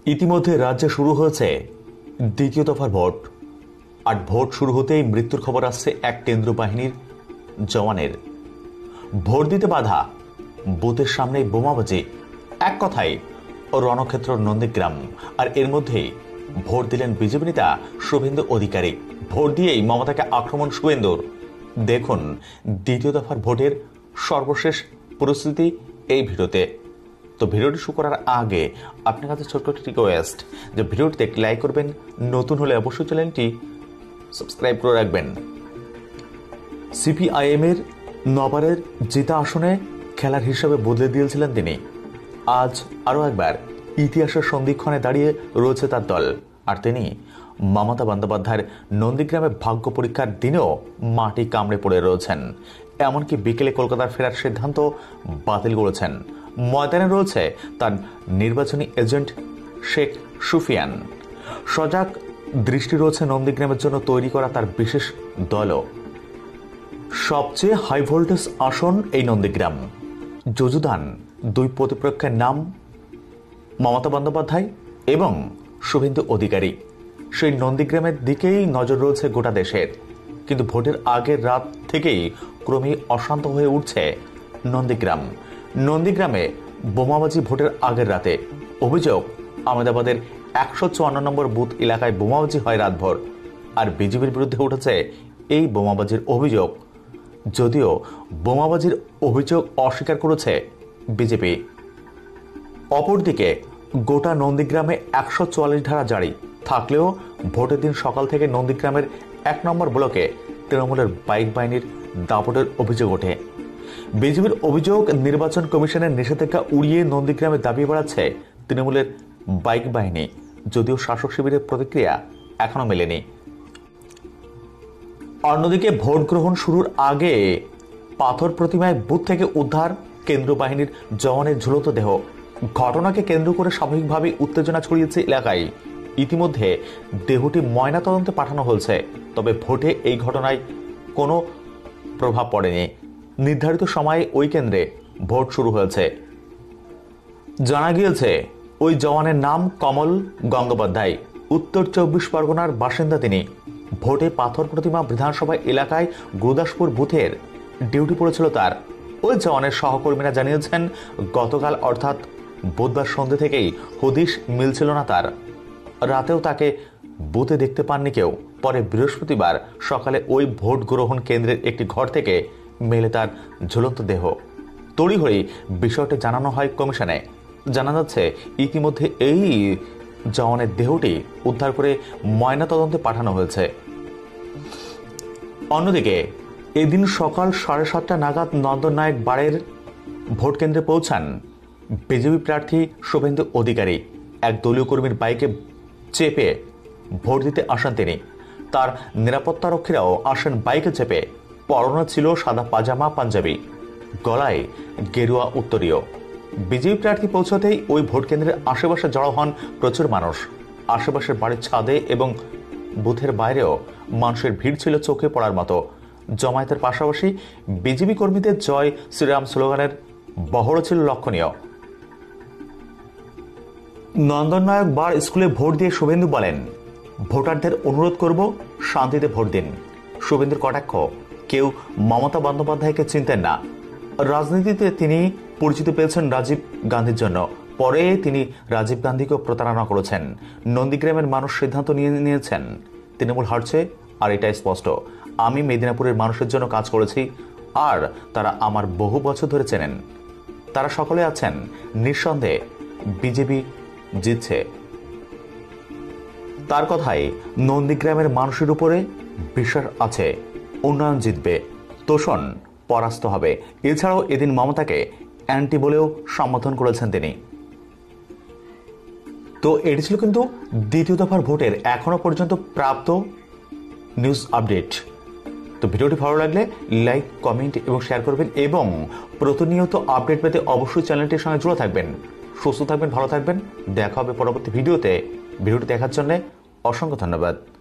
ইতিমধ্যে রাজ্যে শুরু হয়েছে দ্বিতীয় দফার ভোট। আর ভোট শুরু হতেই মৃত্যুর খবর আসছে এক কেন্দ্র বাহিনীর জওয়ানের। ভোট দিতে বাধা, বুথের সামনে বোমাবাজি, এক কথায় রণক্ষেত্র নন্দীগ্রাম। আর এর মধ্যেই ভোট দিলেন বিজেপি নেতা শুভেন্দু অধিকারী। ভোট দিয়েই মমতাকে আক্রমণ শুভেন্দুর। দেখুন দ্বিতীয় দফার ভোটের সর্বশেষ পরিস্থিতি এই ভিডিওতে। তো ভিডিওটি শুরু করার আগে আপনার কাছে ছোট্ট একটি রিকোয়েস্ট যে ভিডিওটিতে লাইক করবেন, নতুন হলে অবশ্যই চ্যানেলটি সাবস্ক্রাইব করে রাখবেন। সিপিআইএম এর নবারের জিতা আসনে খেলার হিসাবে বদলে দিয়েছিলেন তিনি। আজ আরও একবার ইতিহাসের সন্ধিক্ষণে দাঁড়িয়ে রয়েছে তার দল। আর তিনি মমতা বন্দ্যোপাধ্যায়ের নন্দীগ্রামে ভাগ্য পরীক্ষার দিনেও মাটি কামড়ে পড়ে রয়েছেন। এমনকি বিকেলে কলকাতার ফেরার সিদ্ধান্ত বাতিল করেছেন। ময়দানে রয়েছে তার নির্বাচনী এজেন্ট শেখ সুফিয়ান। সজাগ দৃষ্টি রয়েছে নন্দীগ্রামের জন্য তৈরি করা তার বিশেষ দলও। সবচেয়ে হাই ভোল্টেজ আসন এই নন্দীগ্রাম। যজুদান দুই প্রতিপক্ষের নাম মমতা বন্দ্যোপাধ্যায় এবং শুভেন্দু অধিকারী। সেই নন্দীগ্রামের দিকেই নজর রয়েছে গোটা দেশের। কিন্তু ভোটের আগের রাত থেকেই ক্রমেই অশান্ত হয়ে উঠছে নন্দীগ্রাম। নন্দীগ্রামে বোমাবাজি ভোটের আগের রাতে। অভিযোগ, আহমেদাবাদের 154 নম্বর বুথ এলাকায় বোমাবাজি হয় রাতভর। আর বিজেপির বিরুদ্ধে উঠেছে এই বোমাবাজির অভিযোগ, যদিও বোমাবাজির অভিযোগ অস্বীকার করেছে বিজেপি। অপরদিকে গোটা নন্দীগ্রামে 144 ধারা জারি থাকলেও ভোটের দিন সকাল থেকে নন্দীগ্রামের 1 নম্বর ব্লকে তৃণমূলের বাইক বাহিনীর দাপটের অভিযোগ ওঠে। বিজেপির অভিযোগ, নির্বাচন কমিশনের নিষেধাজ্ঞা উড়িয়ে নন্দীগ্রামে দাবিয়ে বেড়াচ্ছে তৃণমূলের বাইক বাহিনী, যদিও শাসক শিবিরের প্রতিক্রিয়া এখনো মেলেনি। অন্যদিকে ভোট গ্রহণ শুরুর আগে পাথর প্রতিমায় বুথ থেকে উদ্ধার কেন্দ্র বাহিনীর জওয়ানের ঝুলন্ত দেহ। ঘটনাকে কেন্দ্র করে স্বাভাবিকভাবেই উত্তেজনা ছড়িয়েছে এলাকায়। ইতিমধ্যে দেহটি ময়নাতদন্তে পাঠানো হয়েছে। তবে ভোটে এই ঘটনায় কোনো প্রভাব পড়েনি। নির্ধারিত সময়ে ওই কেন্দ্রে ভোট শুরু হয়েছে। জানা গিয়েছে ওই জওয়ানের নাম কমল গঙ্গোপাধ্যায়। উত্তর 24 পরগনার বাসিন্দা তিনি। ভোটে পাথর প্রতিমা বিধানসভা এলাকায় গুরুদাসপুর বুথের ডিউটি পড়েছিল তার। ওই জওয়ানের সহকর্মীরা জানিয়েছেন, গতকাল অর্থাৎ বুধবার সন্ধ্যে থেকেই হদিশ মিলছিল না তার। রাতেও তাকে বুথে দেখতে পাননি কেউ। পরে বৃহস্পতিবার সকালে ওই ভোট গ্রহণ কেন্দ্রের একটি ঘর থেকে মেলে তার ঝুলন্ত দেহ। তড়িঘড়ি বিষয়টি জানানো হয় কমিশনে। জানা যাচ্ছে ইতিমধ্যে এই জওয়ানের দেহটি উদ্ধার করে ময়নাতদন্তে পাঠানো হয়েছে। অন্যদিকে এদিন সকাল 7:30 নাগাদ নন্দননায়ক বাড়ের ভোট কেন্দ্রে পৌঁছান বিজেপি প্রার্থী শুভেন্দু অধিকারী। এক দলীয় কর্মীর বাইকে চেপে ভোট দিতে আসেন তিনি। তার নিরাপত্তারক্ষীরাও আসেন বাইকে চেপে। পরনে ছিল সাদা পাজামা পাঞ্জাবি, গলায় গেরুয়া উত্তরীয়। বিজেপি প্রার্থী পৌঁছাতেই ওই ভোট কেন্দ্রের আশেপাশে জড়ো হন প্রচুর মানুষ। আশেপাশের বাড়ির ছাদে এবং বুথের বাইরেও মানুষের ভিড় ছিল চোখে পড়ার মতো। জমায়েতের পাশাপাশি বিজেপি কর্মীদের জয় শ্রীরাম স্লোগানের বহরও ছিল লক্ষণীয়। নন্দননায়ক বার স্কুলে ভোট দিয়ে শুভেন্দু বলেন, ভোটারদের অনুরোধ করব শান্তিতে ভোট দিন। শুভেন্দুর কটাক্ষ, কেউ মমতা বন্দ্যোপাধ্যায়কে চিনতেন না। রাজনীতিতে তিনি পরিচিত পেয়েছেন রাজীব গান্ধীর জন্য। পরে তিনি রাজীব গান্ধীকেও প্রতারণা করেছেন। নন্দীগ্রামের মানুষ সিদ্ধান্ত নিয়েছেন তৃণমূল হারছে। আর এটাই স্পষ্ট, আমি মেদিনীপুরের মানুষের জন্য কাজ করেছি আর তারা আমার বহু বছর ধরে চেনেন। তারা সকলে আছেন নিঃসন্দেহে বিজেপি জিতছে। তার কথাই নন্দীগ্রামের মানুষের উপরে বিশ্বাস আছে, উন্নয়ন জিতবে, তোষণ পরাস্ত হবে। এছাড়াও এদিন মমতাকে অ্যান্টি বলেও সম্বোধন করেছেন তিনি। তো এটি ছিল কিন্তু দ্বিতীয় দফার ভোটের এখনো পর্যন্ত প্রাপ্ত নিউজ আপডেট। তো ভিডিওটি ভালো লাগলে লাইক, কমেন্ট এবং শেয়ার করবেন এবং প্রতিনিয়ত আপডেট পেতে অবশ্যই চ্যানেলটির সঙ্গে জুড়ে থাকবেন। সুস্থ থাকবেন, ভালো থাকবেন। দেখা হবে পরবর্তী ভিডিওতে। ভিডিওটি দেখার জন্য অসংখ্য ধন্যবাদ।